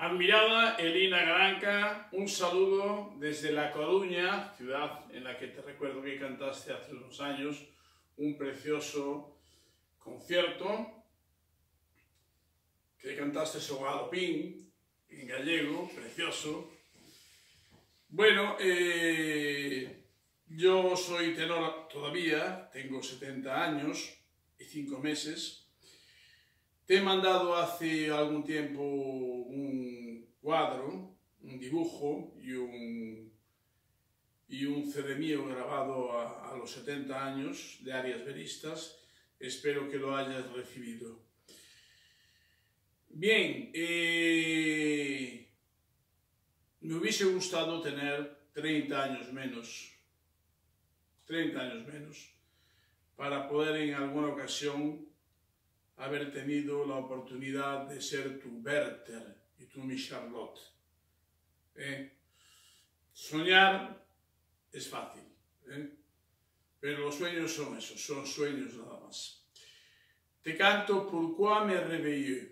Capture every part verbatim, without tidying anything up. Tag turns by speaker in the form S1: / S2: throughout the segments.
S1: Admirada Elina Garanca, un saludo desde La Coruña, ciudad en la que te recuerdo que cantaste hace unos años un precioso concierto, que cantaste sobre Galopín, en gallego, precioso. Bueno, eh, yo soy tenor todavía, tengo setenta años y cinco meses. Te he mandado hace algún tiempo un cuadro, un dibujo y un, y un C D mío grabado a, a los setenta años de Arias Veristas. Espero que lo hayas recibido. Bien, eh, me hubiese gustado tener treinta años menos, treinta años menos, para poder en alguna ocasión haber tenido la oportunidad de ser tu Werther y tú mi Charlotte. ¿Eh? Soñar es fácil, ¿eh? Pero los sueños son esos, son sueños nada más. Te canto Pourquoi me réveillé.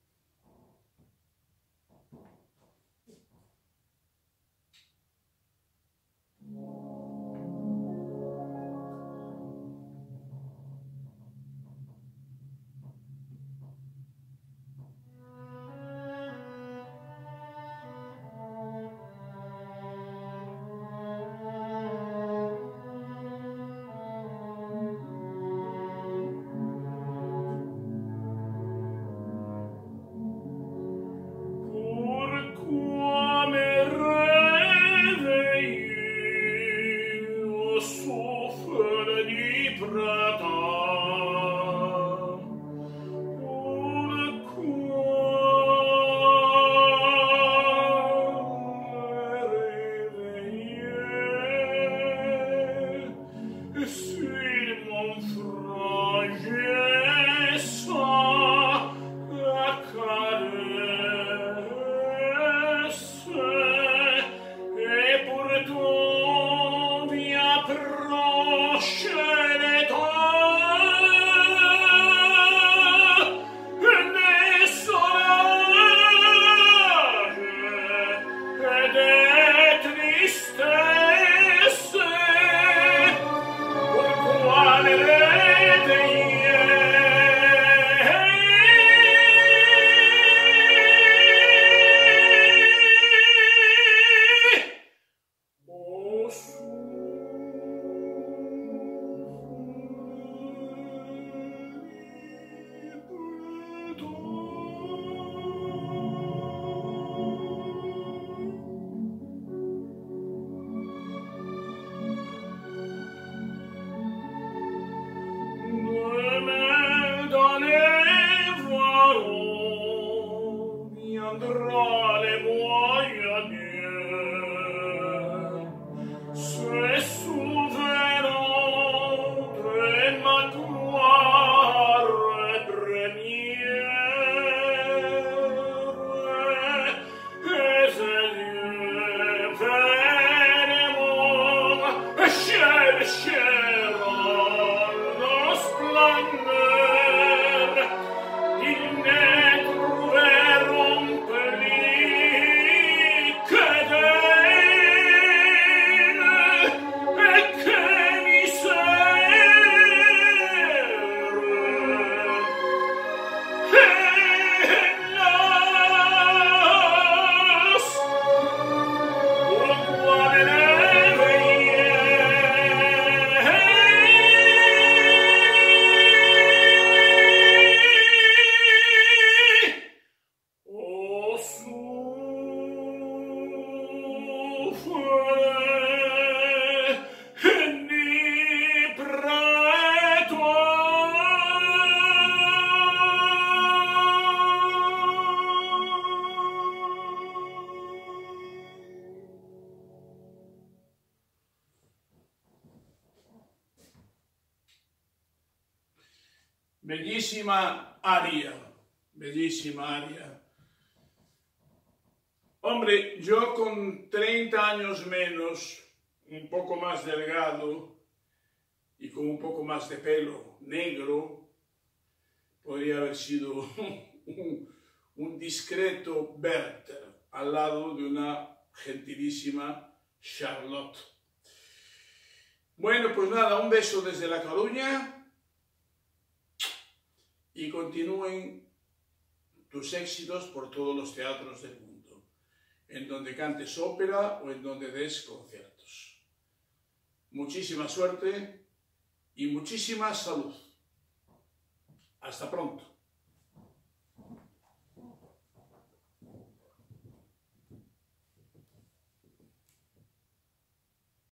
S1: Bellísima aria, bellísima aria. Hombre, yo con treinta años menos, un poco más delgado y con un poco más de pelo negro, podría haber sido un, un discreto Werther. al lado de una gentilísima Charlotte. Bueno, pues nada, un beso desde La Coruña y continúen tus éxitos por todos los teatros del mundo, en donde cantes ópera o en donde des conciertos. Muchísima suerte y muchísima salud. Hasta pronto.